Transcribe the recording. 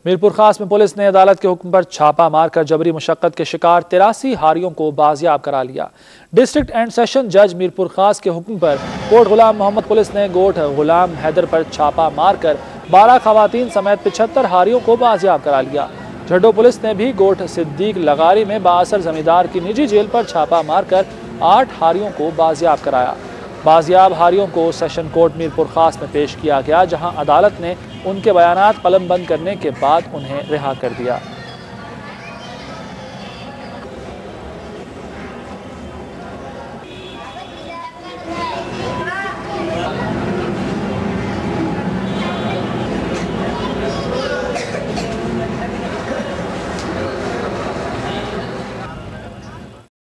मीरपुर खास में पुलिस ने अदालत के हुक्म पर छापा मारकर जबरी मुशक्कत के शिकार 83 हारियों को बाजियाब करा लिया। डिस्ट्रिक्ट एंड सेशन जज मीरपुर खास के हुक्म पर कोट गुलाम मोहम्मद पुलिस ने गोठ गुलाम हैदर पर छापा मारकर 12 खवातीन समेत 75 हारियों को बाजियाब करा लिया। झड्डो पुलिस ने भी गोठ सिद्दीक लगारी में बाअसर जमींदार की निजी जेल पर छापा मारकर 8 हारियों को बाजियाब कराया। बाजियाब हारियों को सेशन कोर्ट मीरपुर खास में पेश किया गया, जहां अदालत ने उनके बयानात कलमबंद करने के बाद उन्हें रिहा कर दिया।